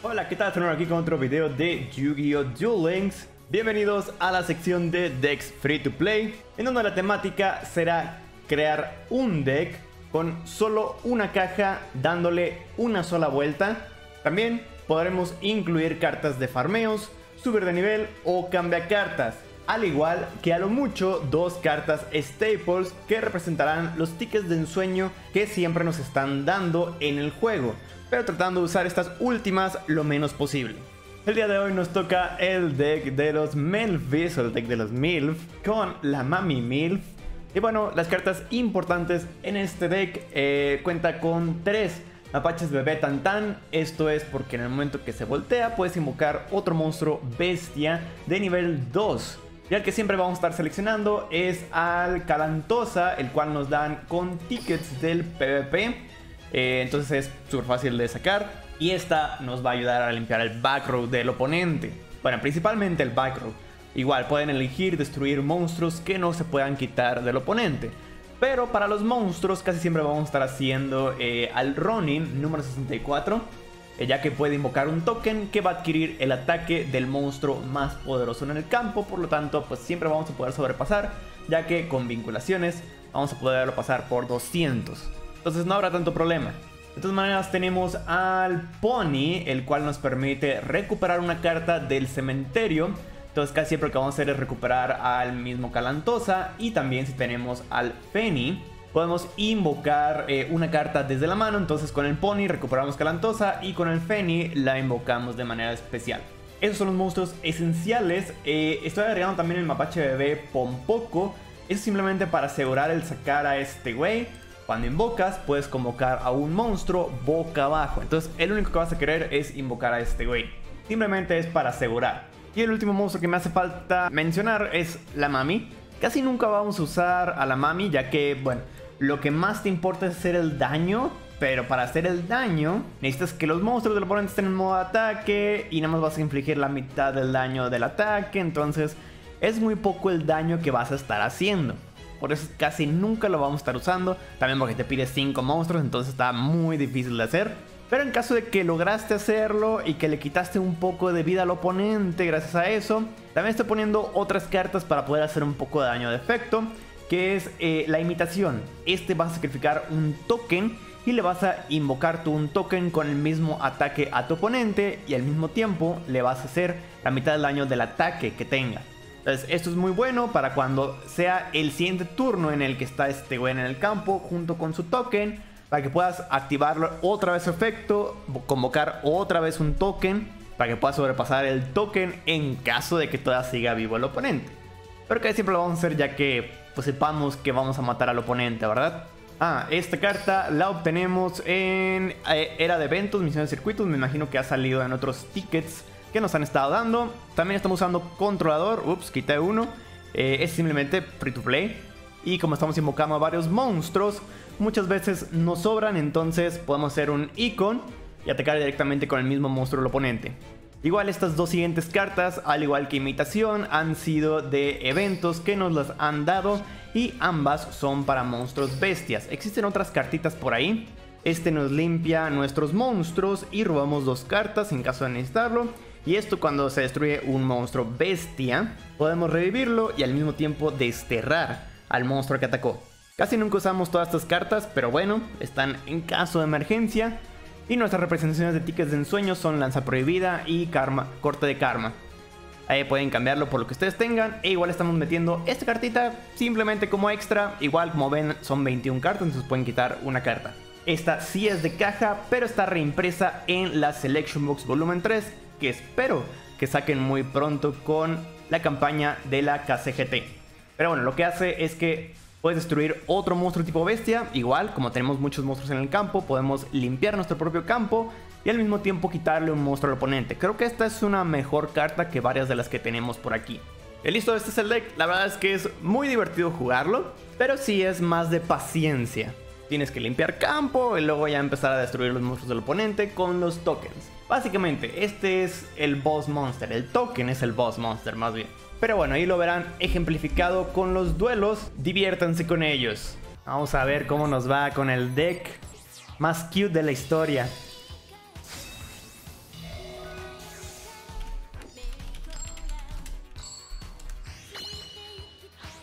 Hola, ¿qué tal? Estamos aquí con otro video de Yu-Gi-Oh! Duel Links. Bienvenidos a la sección de decks free to play, en donde la temática será crear un deck con solo una caja, dándole una sola vuelta. También podremos incluir cartas de farmeos, subir de nivel o cambiar cartas, al igual que a lo mucho dos cartas staples que representarán los tickets de ensueño que siempre nos están dando en el juego, pero tratando de usar estas últimas lo menos posible. El día de hoy nos toca el deck de los Melfis, o el deck de los MILF, con la Mami MILF. Y bueno, las cartas importantes en este deck cuenta con 3 mapaches bebé Tantan. Esto es porque en el momento que se voltea puedes invocar otro monstruo bestia de nivel 2. Y al que siempre vamos a estar seleccionando es al Calantosa, el cual nos dan con tickets del PvP. Entonces es súper fácil de sacar. Y esta nos va a ayudar a limpiar el back row del oponente. Bueno, principalmente el back row. Igual pueden elegir destruir monstruos que no se puedan quitar del oponente. Pero para los monstruos casi siempre vamos a estar haciendo al Ronin número 64. Ya que puede invocar un token que va a adquirir el ataque del monstruo más poderoso en el campo. Por lo tanto, pues siempre vamos a poder sobrepasar, ya que con vinculaciones vamos a poderlo pasar por 200. Entonces no habrá tanto problema. De todas maneras tenemos al Pony, el cual nos permite recuperar una carta del cementerio. Entonces casi siempre lo que vamos a hacer es recuperar al mismo Calantosa. Y también si tenemos al Feni, podemos invocar una carta desde la mano. Entonces con el Pony recuperamos Calantosa y con el Feni la invocamos de manera especial. Esos son los monstruos esenciales. Estoy agregando también el mapache bebé Pompoco. Es simplemente para asegurar el sacar a este güey. Cuando invocas puedes convocar a un monstruo boca abajo. Entonces el único que vas a querer es invocar a este güey. Simplemente es para asegurar. Y el último monstruo que me hace falta mencionar es la Mami. Casi nunca vamos a usar a la Mami, ya que, bueno, lo que más te importa es hacer el daño. Pero para hacer el daño necesitas que los monstruos del oponente estén en modo ataque y nada más vas a infligir la mitad del daño del ataque. Entonces es muy poco el daño que vas a estar haciendo. Por eso casi nunca lo vamos a estar usando. También porque te pide 5 monstruos, entonces está muy difícil de hacer. Pero en caso de que lograste hacerlo y que le quitaste un poco de vida al oponente gracias a eso, también estoy poniendo otras cartas para poder hacer un poco de daño de efecto, que es la imitación. Vas a sacrificar un token y le vas a invocar tú un token con el mismo ataque a tu oponente, y al mismo tiempo le vas a hacer la mitad del daño del ataque que tenga. Entonces esto es muy bueno para cuando sea el siguiente turno en el que está este güey en el campo junto con su token, para que puedas activarlo otra vez su efecto, convocar otra vez un token para que puedas sobrepasar el token en caso de que todavía siga vivo el oponente. Pero que siempre lo vamos a hacer ya que pues sepamos que vamos a matar al oponente, ¿verdad? Esta carta la obtenemos en era de eventos, misiones de circuitos. Me imagino que ha salido en otros tickets que nos han estado dando. También estamos usando controlador. Ups, quité uno. Es simplemente free to play. Y como estamos invocando a varios monstruos, muchas veces nos sobran. Entonces podemos hacer un icon y atacar directamente con el mismo monstruo del oponente. Igual estas dos siguientes cartas, al igual que imitación, han sido de eventos que nos las han dado. Y ambas son para monstruos bestias. Existen otras cartitas por ahí. Este nos limpia nuestros monstruos y robamos 2 cartas en caso de necesitarlo. Y esto cuando se destruye un monstruo bestia, podemos revivirlo y al mismo tiempo desterrar al monstruo que atacó. Casi nunca usamos todas estas cartas, pero bueno, están en caso de emergencia. Y nuestras representaciones de tickets de ensueño son lanza prohibida y corte de karma. Ahí pueden cambiarlo por lo que ustedes tengan. E igual estamos metiendo esta cartita simplemente como extra. Igual como ven son 21 cartas, entonces pueden quitar una carta. Esta sí es de caja, pero está reimpresa en la Selection Box Volumen 3, que espero que saquen muy pronto con la campaña de la KCGT. Pero bueno, lo que hace es que puedes destruir otro monstruo tipo bestia. Igual, como tenemos muchos monstruos en el campo, podemos limpiar nuestro propio campo y al mismo tiempo quitarle un monstruo al oponente. Creo que esta es una mejor carta que varias de las que tenemos por aquí. Y listo, este es el deck. La verdad es que es muy divertido jugarlo, pero sí es más de paciencia. Tienes que limpiar campo y luego ya empezar a destruir los monstruos del oponente con los tokens. Básicamente, este es el boss monster. El token es el boss monster, más bien. Pero bueno, ahí lo verán ejemplificado con los duelos. Diviértanse con ellos. Vamos a ver cómo nos va con el deck más cute de la historia.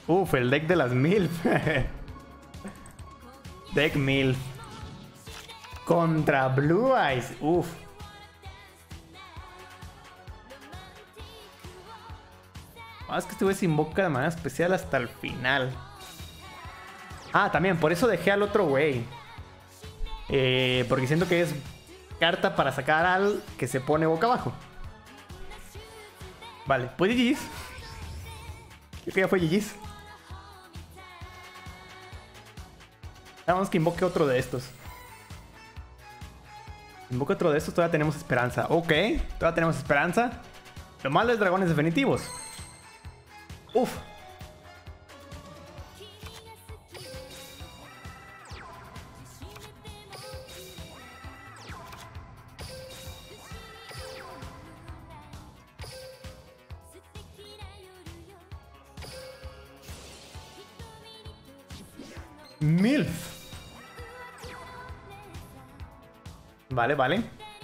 Uf, el deck de las MILF. Deck MILF. Contra Blue Eyes. Uf. Es que este güey se invoca de manera especial hasta el final. Ah, también, por eso dejé al otro güey. Porque siento que es carta para sacar al que se pone boca abajo. Vale, pues GG's. Creo que ya fue GG's. Vamos que invoque otro de estos. Invoque otro de estos, todavía tenemos esperanza. Ok, todavía tenemos esperanza. Lo malo es dragones definitivos. Uf. MILF. Vale, vale.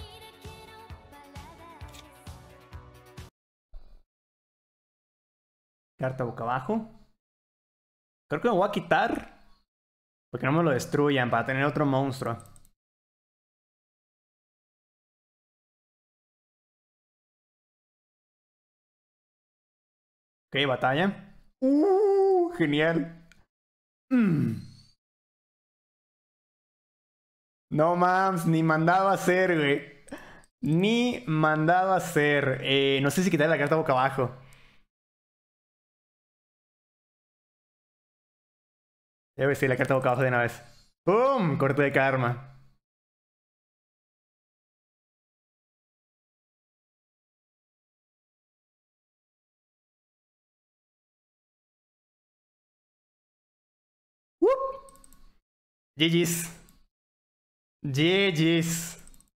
Carta boca abajo. Creo que me voy a quitar. Porque no me lo destruyan para tener otro monstruo. Ok, batalla. Genial. No mames, ni mandado a hacer, güey. Ni mandado a hacer. No sé si quitar la carta boca abajo. Debe decir la carta boca abajo de una vez. ¡Pum! Corte de karma. GG's. GG's.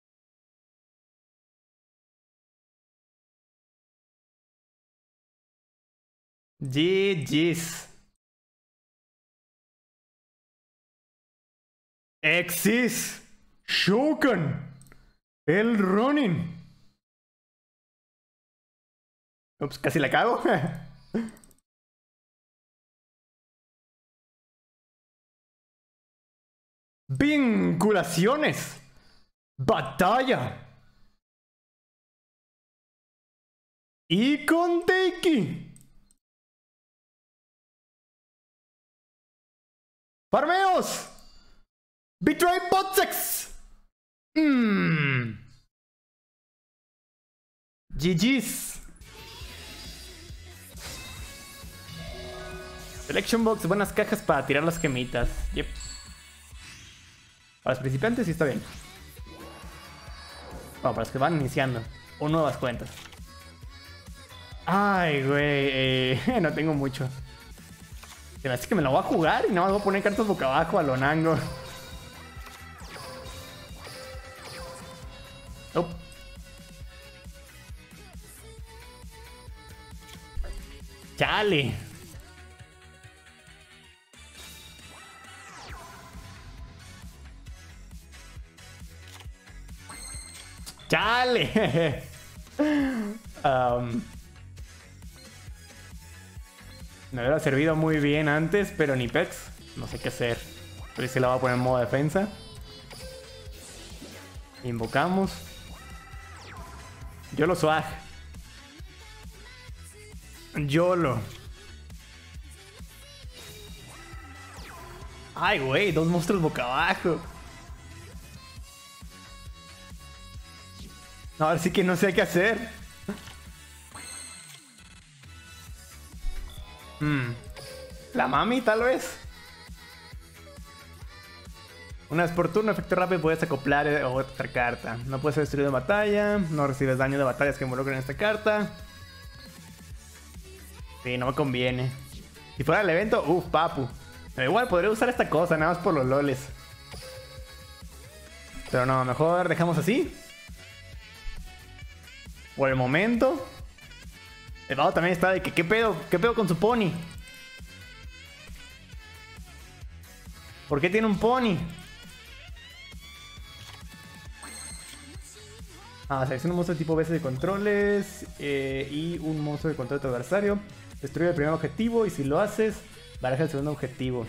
GG's. Exis. Shogun. El Ronin. Ups, casi la cago. Vinculaciones. Batalla. Y con Teiki. Farmeos. Betray Botsex. GG's. Selection Box, buenas cajas para tirar las gemitas. Yep. Para los principiantes sí está bien. Bueno, para los que van iniciando. O nuevas cuentas. Ay, güey. No tengo mucho. Se me hace que me lo voy a jugar y nada más voy a poner cartas boca abajo a lo nango. Oh. Chale. Chale. Me hubiera servido muy bien antes, pero ni pex. No sé qué hacer. Pero si la voy a poner en modo defensa. Invocamos. YOLO swag. YOLO. Ay, güey, dos monstruos boca abajo. No, ahora sí que no sé qué hacer. La mami, tal vez. Una vez por turno, efecto rápido, puedes acoplar otra carta. No puedes ser destruido en batalla. No recibes daño de batallas que involucren esta carta. Sí, no me conviene. Si fuera el evento, papu. Pero igual podría usar esta cosa, nada más por los loles. Pero no, mejor dejamos así. Por el momento. El vago también está de que ¿qué pedo con su pony? ¿Por qué tiene un pony? Selecciona un monstruo de tipo BS de controles y un monstruo de control de tu adversario. Destruye el primer objetivo y si lo haces, Baraja el segundo objetivo.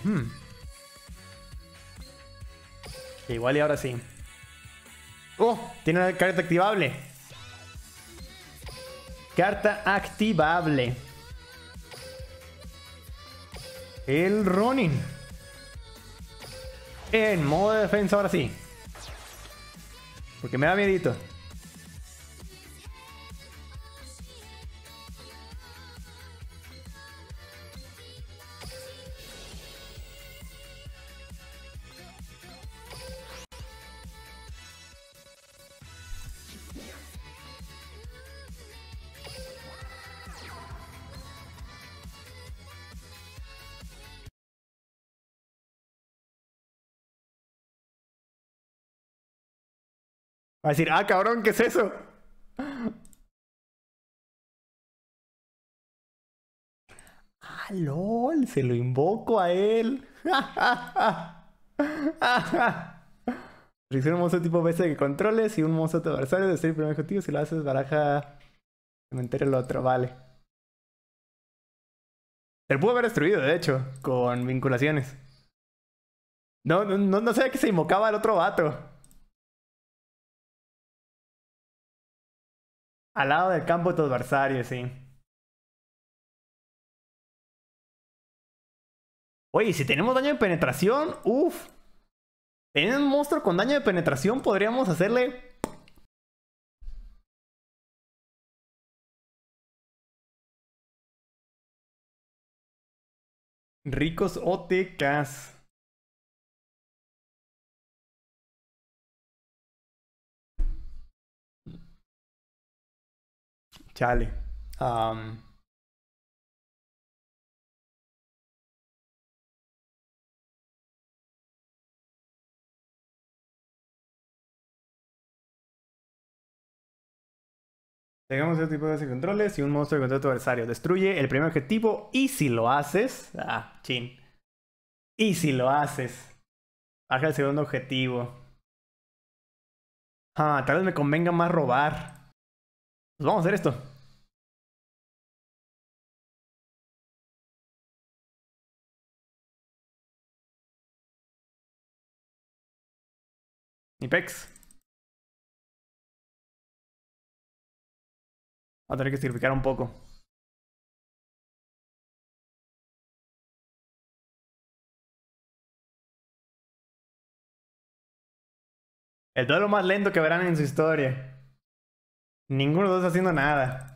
Igual y ahora sí. ¡Oh! Tiene una carta activable. Carta activable. El Ronin. En modo de defensa ahora sí. Porque me da miedito. Va a decir, ah, cabrón, ¿qué es eso? Ah, lol, se lo invoco a él. Selecciona un monstruo tipo bestia que controles y un monstruo de tu adversario. Destruye el primer objetivo. Si lo haces, baraja cementerio el otro. Vale. Se pudo haber destruido, de hecho, con vinculaciones. No sabía que se invocaba al otro vato. Al lado del campo de tu adversario, sí. Oye, si tenemos daño de penetración, uff. Teniendo un monstruo con daño de penetración, podríamos hacerle... ricos OTKs. Chale. Tengamos este tipo de controles y un monstruo que controla a tu adversario. Destruye el primer objetivo y si lo haces... ah, chin. Y si lo haces... baja el segundo objetivo. Ah, tal vez me convenga más robar. Pues vamos a hacer esto. Mi pex. Va a tener que sacrificar un poco. El duelo más lento que verán en su historia. Ninguno de los dos haciendo nada.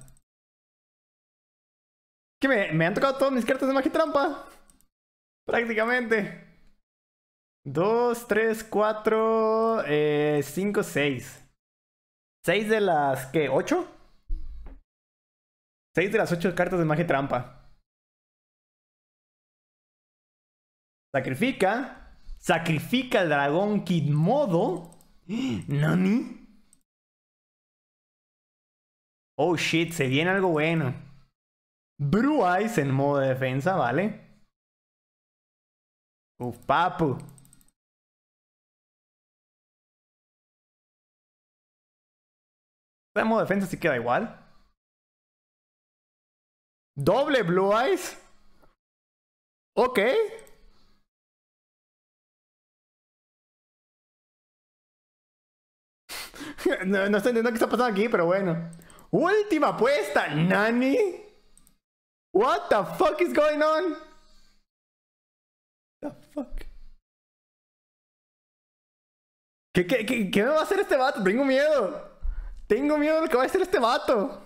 ¿Qué me han tocado todas mis cartas de magia trampa? Prácticamente. 2, 3, 4, 5, 6. 6 de las... ¿qué? ¿8? 6 de las 8 cartas de magia trampa. Sacrifica. Sacrifica al dragón Kidmodo. ¿Nani? Oh shit, se viene algo bueno. Blue Eyes en modo de defensa, ¿vale? Uf, papu. En modo defensa sí queda igual. Doble Blue Eyes. Ok. No estoy entendiendo qué está pasando aquí, pero bueno. Última apuesta, ¿Nani? What the fuck is going on? The fuck. ¿Qué me va a hacer este vato? Tengo miedo. Tengo miedo de lo que va a hacer este vato.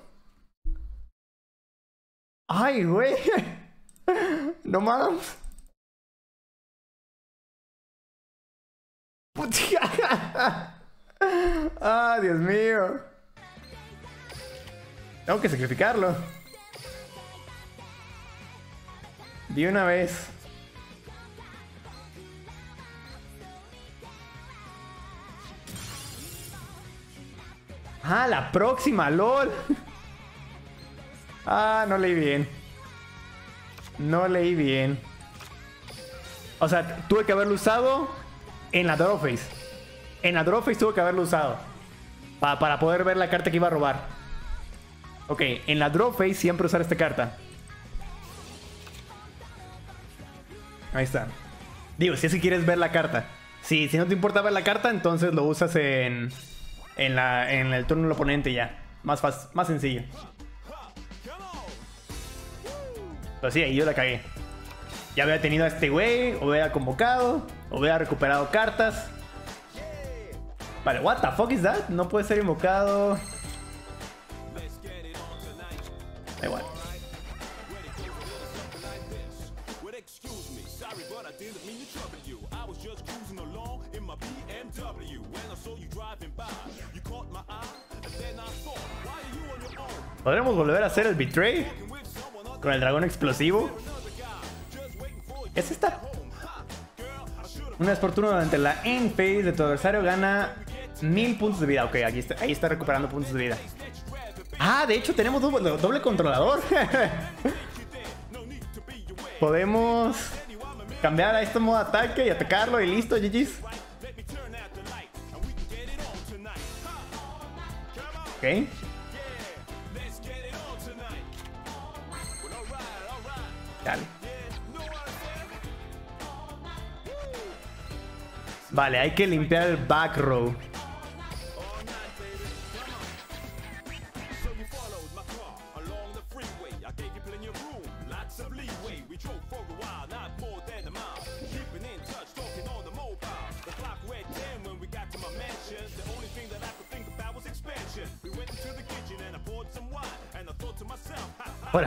Ay, güey. No mames. Ah, Dios mío. Tengo que sacrificarlo. De una vez. Ah, la próxima, LOL. Ah, no leí bien. No leí bien. O sea, tuve que haberlo usado en la draw phase. En la draw phase tuve que haberlo usado. Para poder ver la carta que iba a robar. Ok, en la draw phase siempre usar esta carta. Ahí está. Digo, si es que quieres ver la carta. Si no te importa ver la carta, entonces lo usas en el turno del oponente ya. Más fácil, más sencillo. Pero sí, ahí yo la cagué. Ya hubiera tenido a este güey, o hubiera convocado, o hubiera recuperado cartas. Vale, what the fuck is that? No puede ser invocado. Da igual. ¿Podremos volver a hacer el Betray? Con el dragón explosivo. ¿Qué es esta? Una vez por turno durante la end phase de tu adversario gana 1000 puntos de vida. Ok, aquí ahí está recuperando puntos de vida. Ah, de hecho tenemos doble controlador. Podemos cambiar a este modo de ataque y atacarlo y listo, GG's. Ok. Dale. Vale, hay que limpiar el back row. Fuera.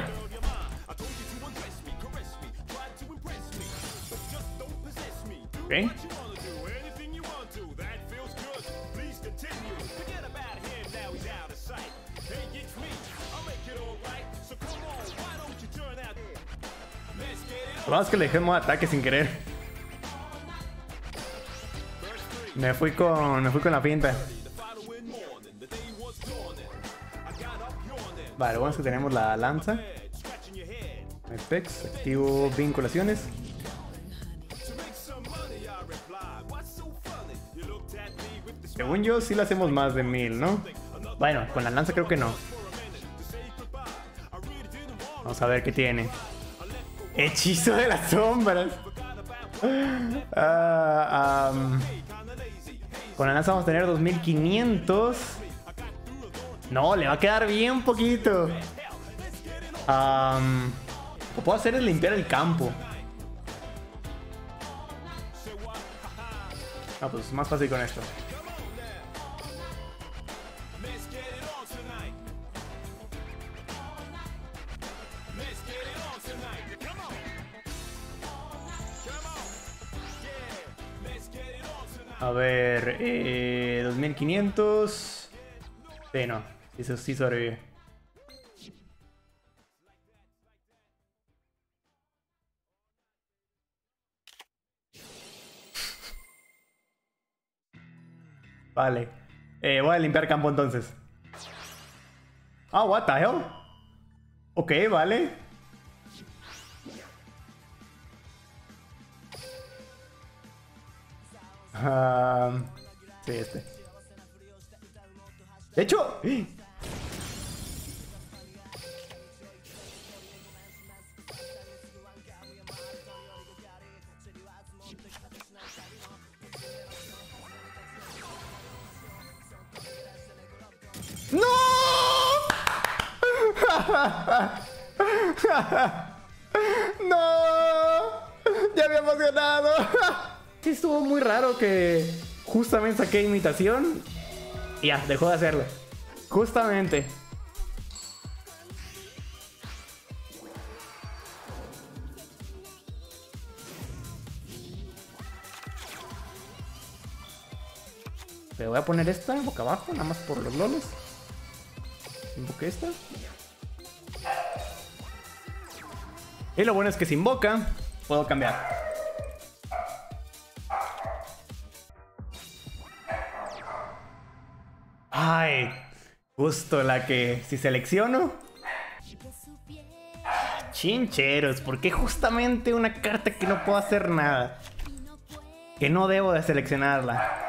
Okay. Lo más que le dejé en modo ataque sin querer. Me fui con la pinta. Vale, lo bueno es que tenemos la lanza. Apex, activo vinculaciones. Según yo, sí le hacemos más de 1000, ¿no? Bueno, con la lanza creo que no. Vamos a ver qué tiene. Hechizo de las sombras. Con la lanza vamos a tener 2500. No, le va a quedar bien poquito. Lo que puedo hacer es limpiar el campo. Ah, pues es más fácil con esto. A ver, 2500. Sí, no. Eso sí sobrevive. Vale. Voy a limpiar campo entonces. Ah, what the hell? Ok, vale. Sí, este. De hecho... ¡No! ¡No! ¡Ya habíamos ganado! Sí, estuvo muy raro que justamente saqué imitación y ya, dejó de hacerlo. Justamente. Le voy a poner esta boca abajo, nada más por los lolos. Invoqué esta. Y lo bueno es que si invoca, puedo cambiar. Ay, justo la que si selecciono. Chincheros, ¿por qué justamente una carta que no puedo hacer nada? Que no debo de seleccionarla.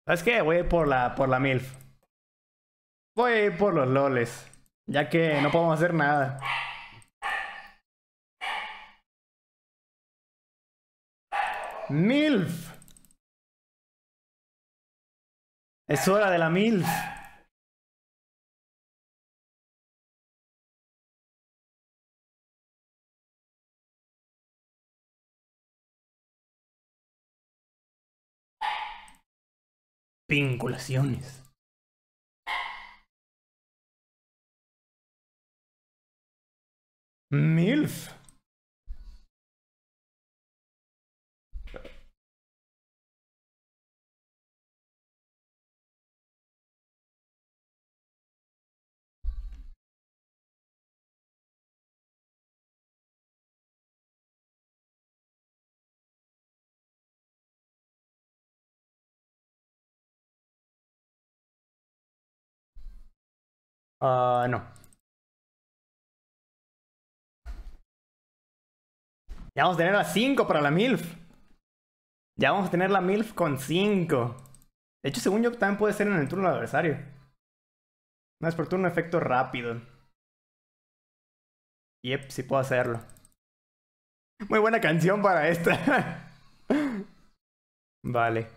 ¿Sabes qué? Voy a ir por la MILF. Voy a ir por los loles. Ya que no podemos hacer nada. MILF. Es hora de la MILF. Vinculaciones. MILF. No. Ya vamos a tener a 5 para la MILF. Ya vamos a tener la MILF con 5. De hecho, según yo, también puede ser en el turno del adversario. No es por turno, efecto rápido. Yep, sí puedo hacerlo. Muy buena canción para esta. Vale.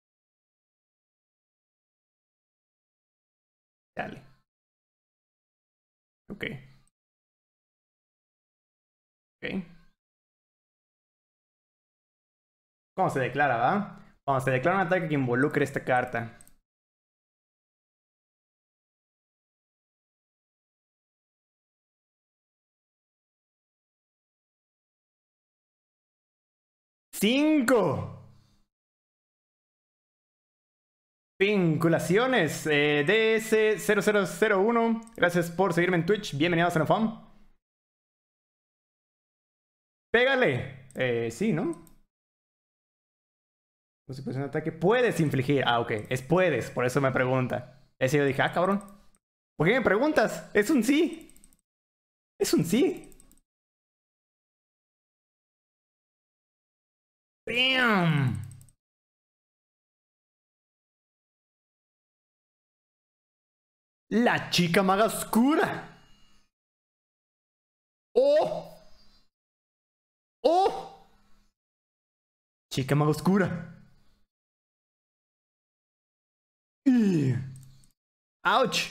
Dale. Ok. Ok. ¿Cómo se declara, va? Cuando se declara un ataque que involucre esta carta. ¡5! Vinculaciones. DS0001. Gracias por seguirme en Twitch. Bienvenido a Xenofam. Pégale. Sí, ¿no? No se puede un ataque. Puedes infligir. Ah, ok. Es puedes. Por eso me pregunta. Ese yo dije, ah, cabrón. ¿Por qué me preguntas? Es un sí. Es un sí. ¡Bam! La chica maga oscura. ¡Oh! ¡Oh! Chica maga oscura. ¡Auch!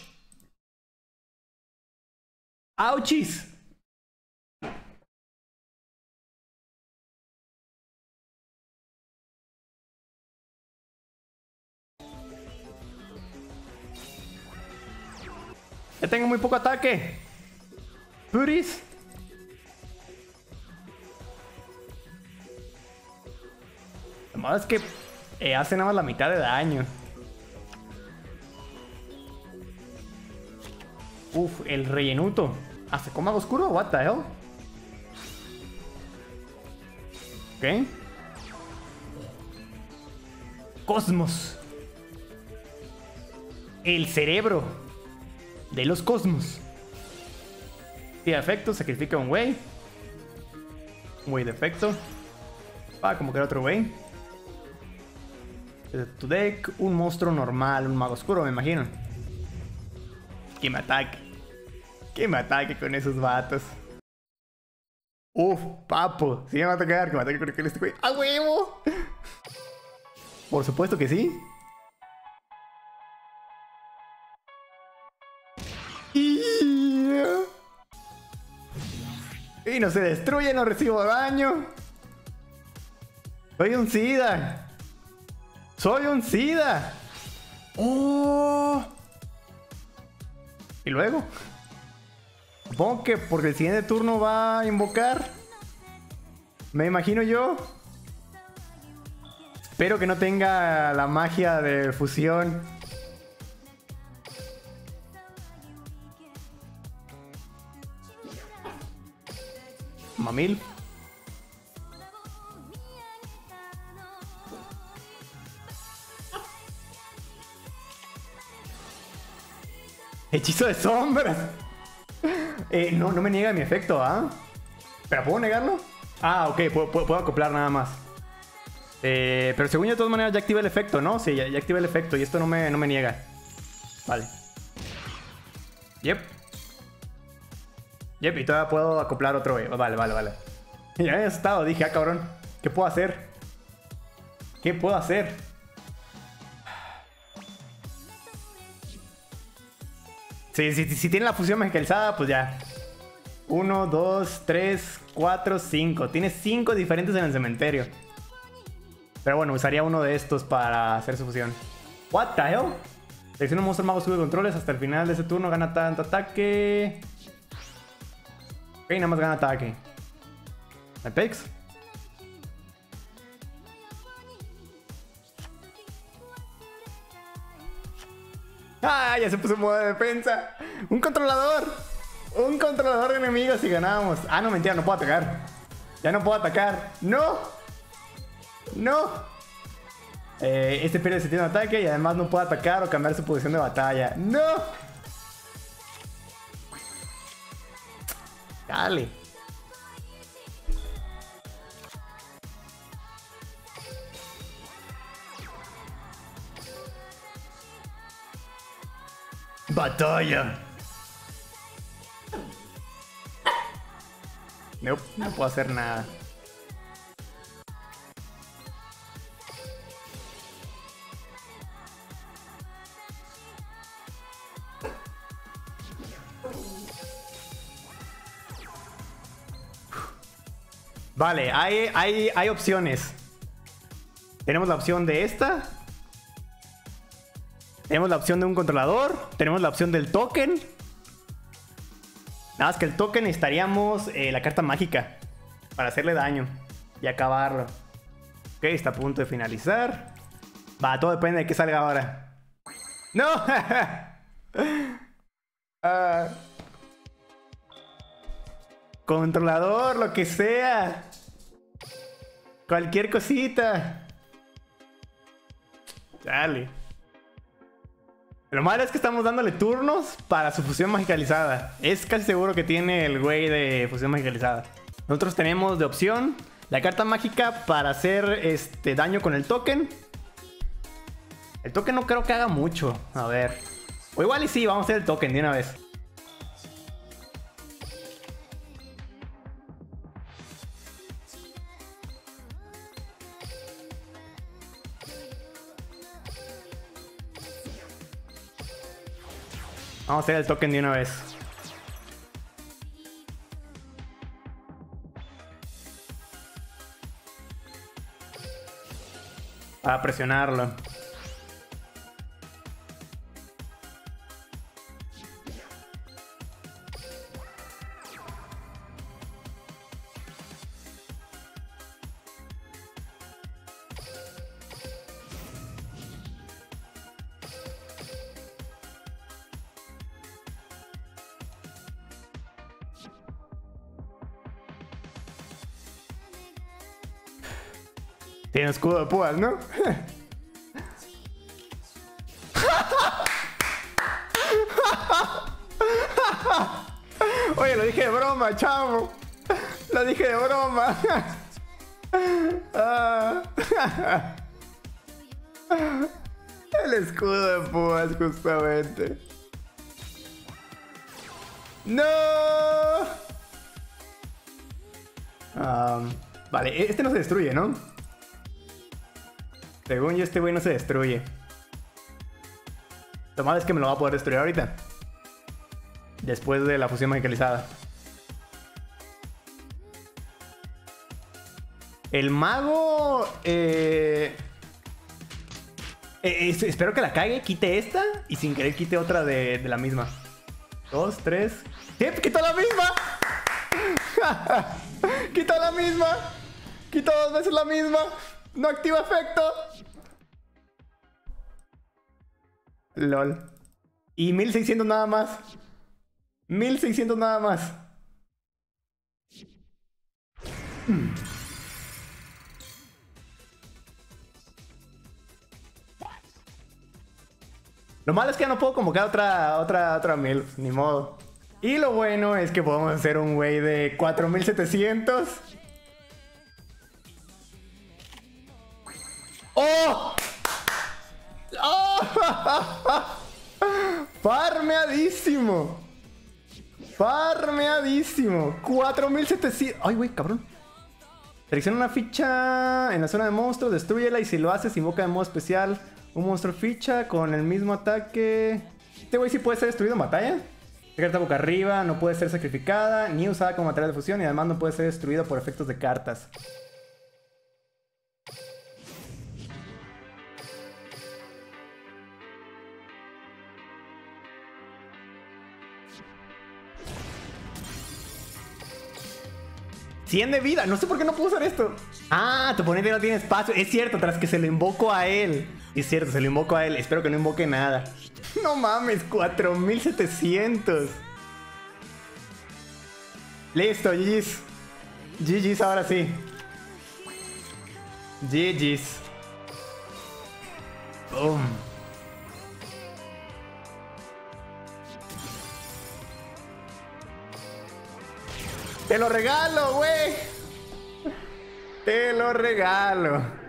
¡Auchis! Ya tengo muy poco ataque. Puris. Lo malo es que hace nada más la mitad de daño. Uf, el rellenuto. ¿Hace con mago oscuro? What the hell? Ok. Cosmos. El cerebro de los cosmos. Tira efecto, sacrifica un güey. Un güey de efecto. Como que era otro güey. De tu deck, un monstruo normal, un mago oscuro, me imagino. Que me ataque. Que me ataque con esos vatos. Uf, papo. Si me va a atacar, que me ataque con este güey. ¡A huevo! Por supuesto que sí. Y no se destruye, no recibo daño. Soy un SIDA. Soy un SIDA. Oh. Y luego, supongo que porque el siguiente turno va a invocar. Me imagino yo. Espero que no tenga la magia de fusión. Mamil. Hechizo de sombras. No me niega mi efecto, ¿ah? ¿Pero puedo negarlo? Ah, ok, puedo acoplar nada más. Pero según yo, de todas maneras, ya activé el efecto, ¿no? Sí, ya activé el efecto y esto no me niega. Vale. Yep. Yep, y todavía puedo acoplar otro, güey. Vale. Ya había estado, dije, ah, cabrón. ¿Qué puedo hacer? ¿Qué puedo hacer? Sí, si tiene la fusión magicalizada, pues ya. 1, 2, 3, 4, 5. Tiene 5 diferentes en el cementerio. Pero bueno, usaría uno de estos para hacer su fusión. What the hell? Selecciona un monstruo mago, sube controles. Hasta el final de ese turno gana tanto ataque. Ok, nada más gana ataque. ¿Me pegs? ¡Ah! Ya se puso en modo de defensa. ¡Un controlador! ¡Un controlador de enemigos y ganamos! Ah, no, mentira, no puedo atacar. Ya no puedo atacar. ¡No! ¡No! Este pierde 70 de ataque y además no puede atacar o cambiar su posición de batalla. ¡No! Dale. Batalla. Nope, no puedo hacer nada. Vale, hay opciones. Tenemos la opción de esta. Tenemos la opción de un controlador. Tenemos la opción del token. Nada más que el token necesitaríamos la carta mágica para hacerle daño y acabarlo. Ok, está a punto de finalizar. Va, todo depende de qué salga ahora. ¡No! Controlador, lo que sea. Cualquier cosita. Dale. Lo malo es que estamos dándole turnos para su fusión magicalizada. Es casi seguro que tiene el güey de fusión magicalizada. Nosotros tenemos de opción la carta mágica para hacer daño con el token. El token no creo que haga mucho. A ver. O igual y sí, vamos a hacer el token de una vez. Vamos a hacer el token de una vez. Para presionarlo. Tiene escudo de púas, ¿no? Oye, lo dije de broma, chavo. Lo dije de broma. El escudo de púas, justamente. ¡No! Vale, este no se destruye, ¿no? Según yo, este güey no se destruye. Lo malo es que me lo va a poder destruir ahorita. Después de la fusión magicalizada. El mago... espero que la cague, quite esta y sin querer quite otra de la misma. 2, 3... ¡Sí! ¡Quitó la misma! ¡Quitó la misma! ¡Quitó 2 veces la misma! ¡No activa efecto! LOL. Y 1600 nada más. 1600 nada más. Lo malo es que no puedo convocar otra MILF, ni modo. Y lo bueno es que podemos hacer un güey de 4700. ¡Oh! ¡Oh! ¡Farmeadísimo! ¡Farmeadísimo! 4700. ¡Ay, güey, cabrón! Selecciona una ficha en la zona de monstruos, destrúyela y si lo haces, invoca de modo especial un monstruo ficha con el mismo ataque. Este güey sí puede ser destruido en batalla. Esta carta boca arriba, no puede ser sacrificada ni usada como material de fusión y además no puede ser destruido por efectos de cartas. ¡100 de vida! No sé por qué no puedo usar esto. Ah, tu oponente no tiene espacio. Es cierto, tras que se lo invoco a él. Es cierto, se lo invoco a él. Espero que no invoque nada. No mames, 4700. Listo, GG's. GG's ahora sí. GG's. Boom. Te lo regalo, güey. Te lo regalo.